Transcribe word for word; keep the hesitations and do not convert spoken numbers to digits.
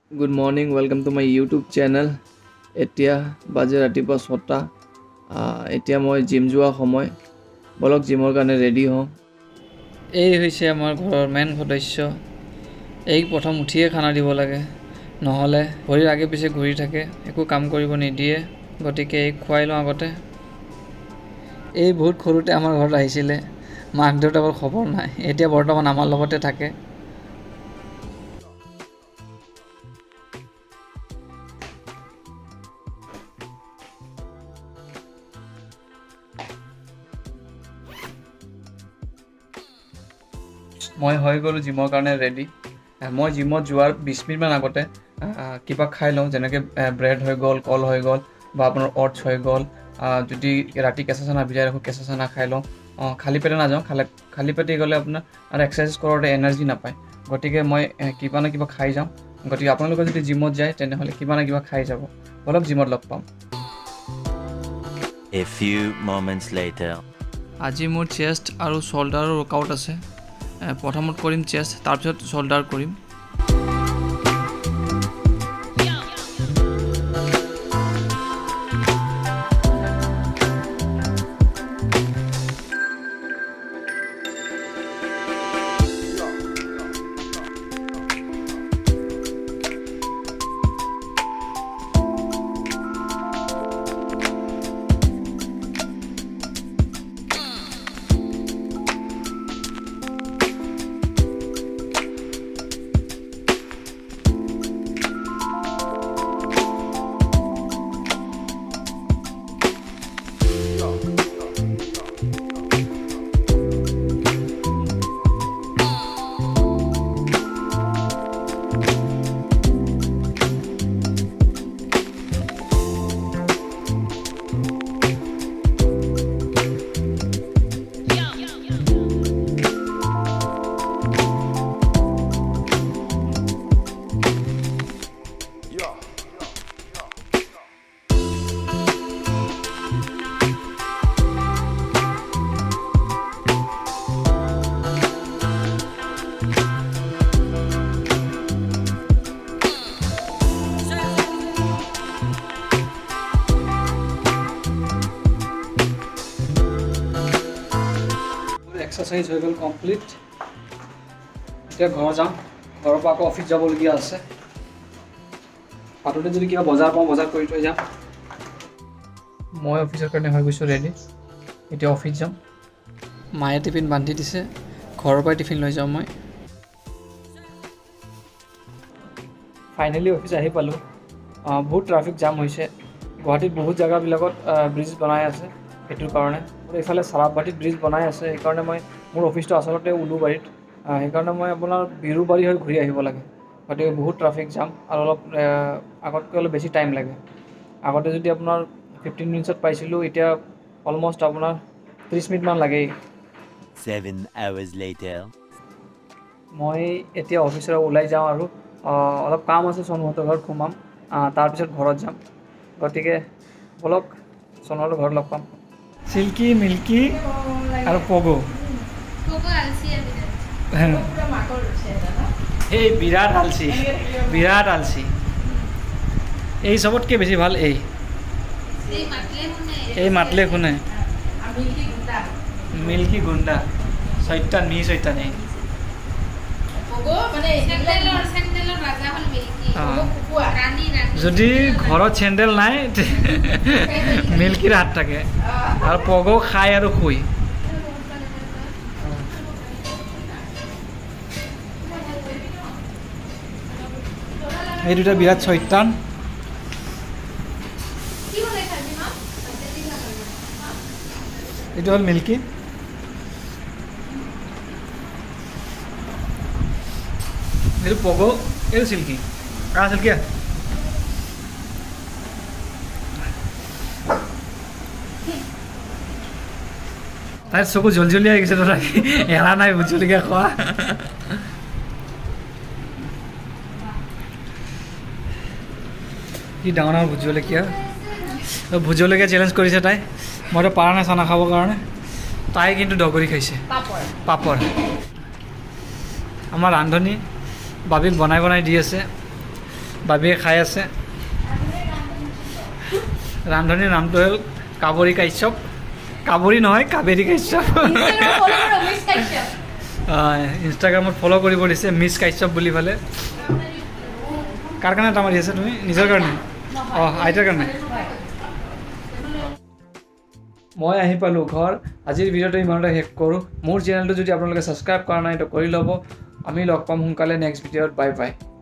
Good morning, welcome to my YouTube channel. এতিয়া বাজে ৰাতিপুৱা ছটা। এতিয়া মই জিম যোৱা সময়। বলক জিমৰ কাৰণে ৰেডি হওঁ। এই হৈছে আমাৰ ঘৰৰ মেইন সদস্য। এই প্ৰথম উঠিয়ে খানা দিব লাগে, নহ'লে ভৰিৰ আগে পিছে ঘূৰি থাকে, একো কাম কৰিব নিদিয়ে। গতিকে এই খুৱাই লওঁ আগতে। এই বহুত সৰুতে আমাৰ ঘৰত আহিছিলে, মাক দেউতাকৰ খবৰ নাই, এতিয়া বৰ্তমান আমাৰ লগতে থাকে। মই হৈ গ'লোঁ জিমৰ কাৰণে ৰেডি। মই জিমত যোৱাৰ বিছ মিনিটমান আগতে কিবা খাই লওঁ, যেনেকৈ ব্ৰেড হৈ গ'ল, কল হৈ গ'ল বা আপোনাৰ অটছ হৈ গ'ল। যদি ৰাতি কেঁচা চানা ভিজাই ৰাখোঁ, কেঁচা চানা খাই লওঁ। খালী পেটে নাযাওঁ, খালে খালী পেটে গ'লে আপোনাৰ আৰু এক্সাৰচাইজ কৰোঁতে এনাৰ্জি নাপায়। গতিকে মই কিবা না কিবা খাই যাওঁ। গতিকে আপোনালোকে যদি জিমত যায় তেনেহ'লে কিবা না কিবা খাই যাব। অলপ জিমত লগ পাম। A few moments later. আজি মোৰ চেষ্ট আৰু শ্বল্ডাৰৰ ৱৰ্কআউট আছে। প্ৰথমত কৰিম চেষ্ট, তাৰপিছত শ্বল্ডাৰ কৰিম। এক্সাৰচাইজ হৈ গ'ল কমপ্লিট। এতিয়া ঘৰ যাম, ঘৰৰ পৰা আকৌ অফিচ যাবলগীয়া আছে। বাটতে যদি কিবা বজাৰ পাওঁ বজাৰ কৰি থৈ যাম। মই অফিচৰ কাৰণে হৈ গৈছোঁ ৰেডি, এতিয়া অফিচ যাম। মায়ে টিফিন বান্ধি দিছে, ঘৰৰ পৰাই টিফিন লৈ যাওঁ মই। ফাইনেলি অফিচ আহি পালোঁ। বহুত ট্ৰাফিক জাম হৈছে। গুৱাহাটীত বহুত জেগাবিলাকত ব্ৰিজ বনাই আছে, সেইটোৰ কাৰণে। এইফালে চাৰাপবাটীত ব্ৰিজ বনাই আছে, সেইকাৰণে মই মোৰ অফিচটো আচলতে উলুবাৰীত, সেইকাৰণে মই আপোনাৰ বিৰুবাৰী হৈ ঘূৰি আহিব লাগে। গতিকে বহুত ট্ৰাফিক জাম আৰু অলপ আগতকৈ অলপ বেছি টাইম লাগে। আগতে যদি আপোনাৰ ফিফটিন মিনিটছত পাইছিলোঁ, এতিয়া অলমষ্ট আপোনাৰ ত্ৰিছ মিনিটমান লাগেই। Seven hours later. মই এতিয়া অফিচৰ ওলাই যাওঁ আৰু অলপ কাম আছে, চনুহঁতৰ ঘৰত সোমাম, তাৰপিছত ঘৰত যাম। গতিকে বলক চনুহঁতৰ ঘৰত লগ পাম। চিল্কি, মিল্কি আৰু পগো। এই বিৰাট আলচি, বিৰাট আলচি। এই চবতকৈ বেছি ভাল এই এই মাতলে শুনে। মিল্কি গুণ্ডা, চৈতান মি চৈতান। এই যদি ঘৰত চেণ্ডেল নাই মিল্কিৰ হাত থাকে, আৰু পগো খাই আৰু শুই। এই দুটা বিৰাট চৈতান। এইটো হ'ল মিল্কি। এইটো পগো, এইটো চিল্কি। কা চিল্কি তাইৰ চকু জলজলীয়া হৈ গৈছে, তথাপি এৰা নাই ভোট জলকীয়া খোৱা। কি ডাঙৰ ডাঙৰ ভোট জলকীয়া। ভোট জলকীয়া চেলেঞ্জ কৰিছে তাই, মইতো পাৰা নাই চানা খাবৰ কাৰণে। তাই কিন্তু ডগৰি খাইছে, পাপৰ। আমাৰ ৰান্ধনী বাবিক বনাই বনাই দি আছে। বাবিয়ে খাই আছে ৰান্ধনীৰ নামটো হ'ল কাবৰী কাশ্যপ কাবৰী নহয় কাবেৰী কাশ্যপ ইনষ্টাগ্ৰামত ফ'ল' কৰিব দিছে মিছ কাশ্যপ বুলি ফালে কাৰ কাৰণে এটা মাৰি আছে তুমি নিজৰ কাৰণে অঁ আইতাৰ কাৰণে মই আহি পালোঁ ঘৰ আজিৰ ভিডিঅ'টো ইমানতে শেষ কৰোঁ মোৰ চেনেলটো যদি আপোনালোকে ছাবস্ক্ৰাইব কৰা নাই তো কৰি ল'ব আমি লগ পাম সোনকালে নেক্সট ভিডিঅ'ত বাই বাই